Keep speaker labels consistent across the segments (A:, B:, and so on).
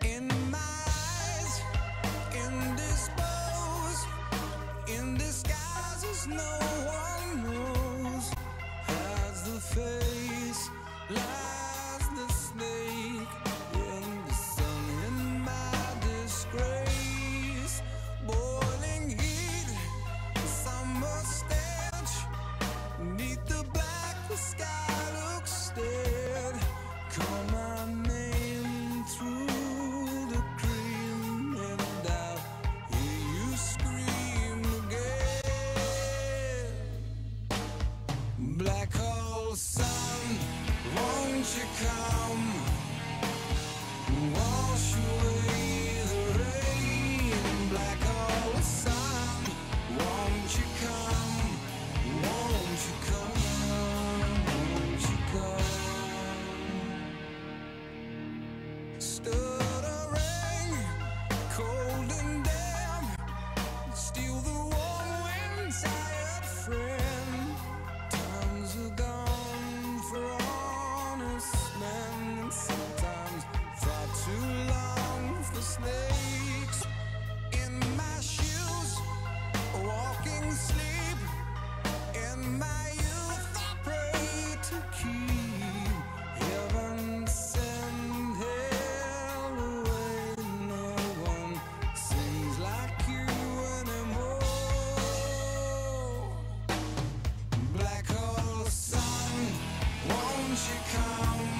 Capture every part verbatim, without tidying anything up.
A: in my eyes, indisposed, in disguises no one knows. As the face lies the snake in the sun, in my disgrace. Boiling heat, summer stench, neath the black the sky looks dead. Call my name through the cream and I'll hear you scream again. Black hole sun, won't you come, wash away the rain. Black hole sun, won't you come, won't you come, won't you come. Stuttering, cold and damp, steal the warm wind, tired friend. Times are gone for honest men, and sometimes far too long for snakes. In my shoes, walking sleep, in my youth I pray to keep heaven send hell away. No one sings like you anymore. Black hole sun, won't you come,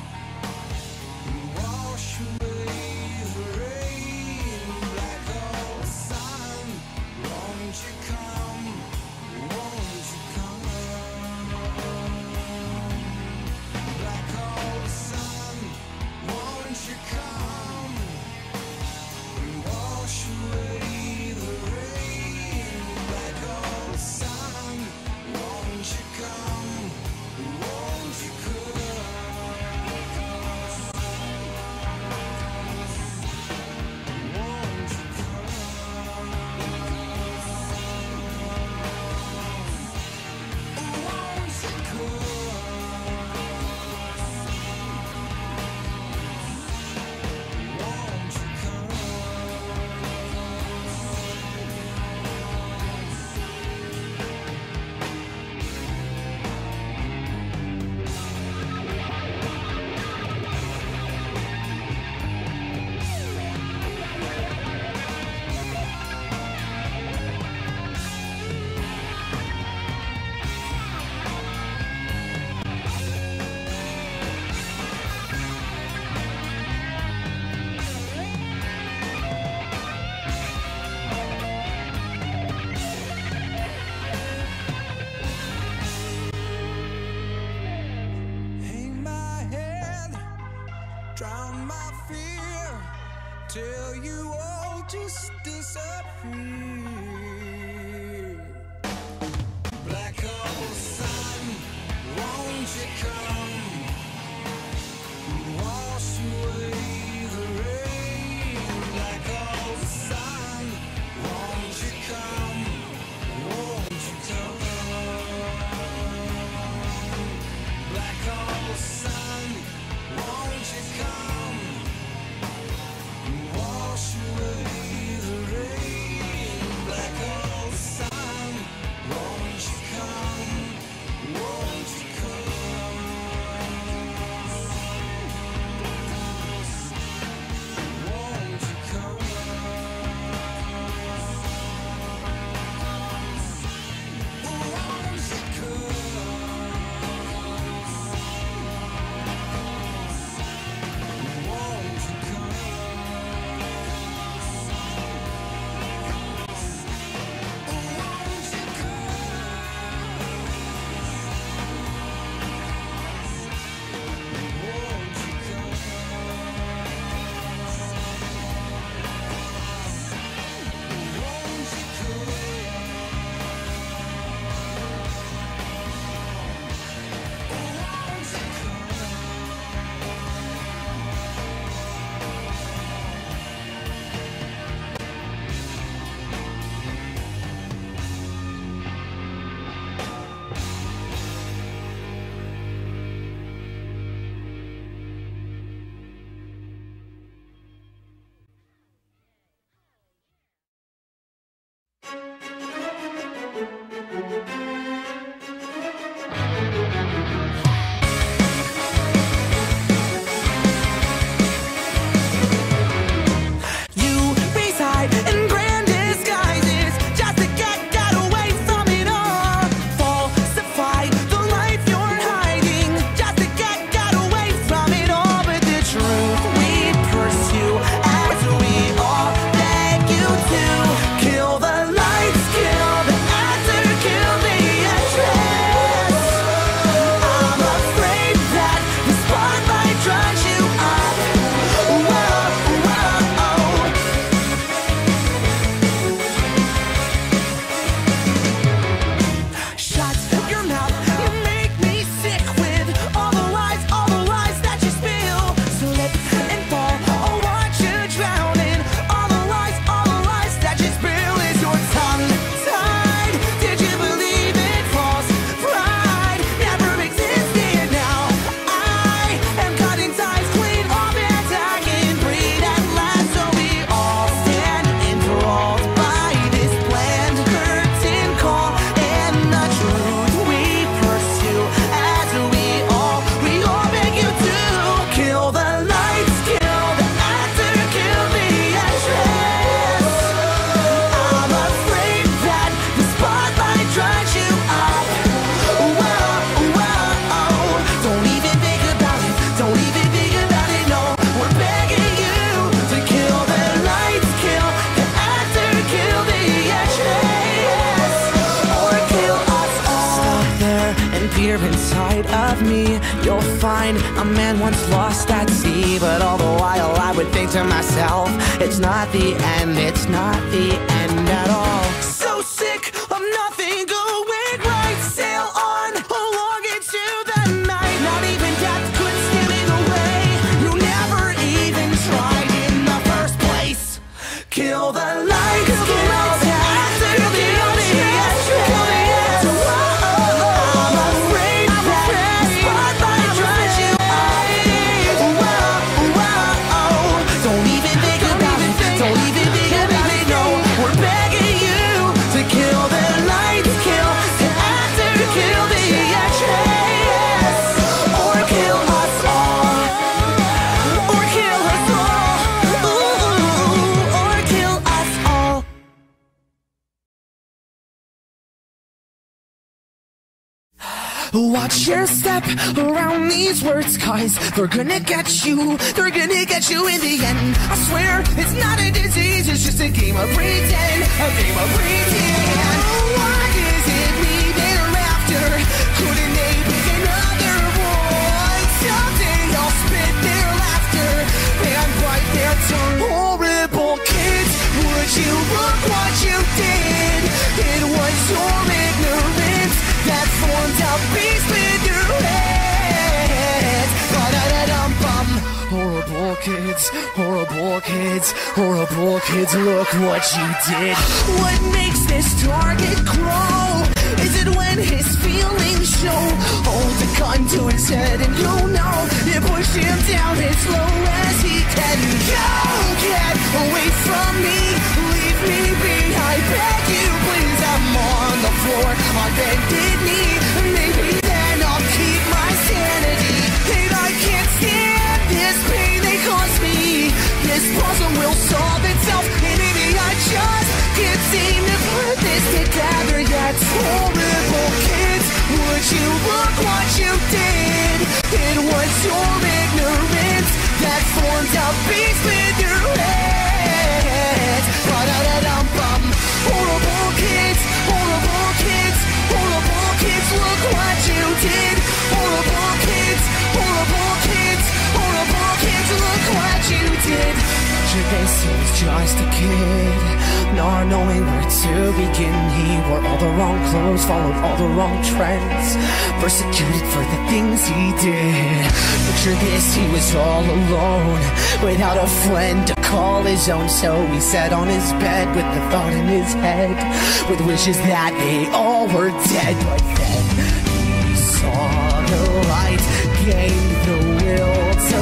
A: wash away the rain. Black hole sun, won't you come, won't you come. Black hole sun, won't you come, wash away the rain. Black hole sun, won't you come, won't you come. Won't you come? Won't you come? Won't you come? Hang my head, drown my fear, till you all just disappear. Black hole sun, won't you come, wash away the rain. Black hole sun, won't you come, won't you come. Black hole sun, won't you come, wash away the rain. Black hole
B: of me, you'll find a man once lost at sea. But all the while I would think to myself, it's not the end, it's not the end at all. So sick of nothing going right, sail on along into the night. Not even death could steal it away. You never even tried in the first place. Kill the lights, kill the lights, kill the audience, kill the end. I'm afraid that spotlight drives you away. Don't even think about it, don't even think about it, no. We're begging you to kill the lights, kill the actor, kill the actress, or kill us all, or kill us all, ooh, or kill us all. Watch your step around these words, cause they're gonna get you, they're gonna get you in the end. I swear, it's not a disease, it's just a game of pretend, a game of pretend. Why is it me they're after? Couldn't they pick another one? Someday I'll spit their laughter and bite their tongue. Horrible kids, would you look what you did? It was your ignorance that formed a beast with your head. Ba-da-da-dum-bum. Horrible kids, horrible kids, horrible kids, look what you did. What makes this target grow? Is it when his feelings show? Hold a gun to his head and you know you push him down as low as he can go. Get away from me, leave me be, I beg you please. I'm on the floor, on bended knee. Maybe then I'll keep my sanity. And I can't stand this pain they cause me. This puzzle will solve itself, and maybe I just can't seem to put this together yet. Horrible kids, would you look what you did? It was your ignorance that formed a beast with your head. Ba-da-da-dum-bum. Horrible kids, horrible kids, horrible kids, look what you did. Horrible kids, horrible kids, horrible kids, look what you did. Picture this, he was just a kid, not knowing where to begin. He wore all the wrong clothes, followed all the wrong trends, persecuted for the things he did. Picture this, he was all alone, without a friend to call his own. So he sat on his bed with the thought in his head, with wishes that they all were dead. But then he saw the light, gained the will to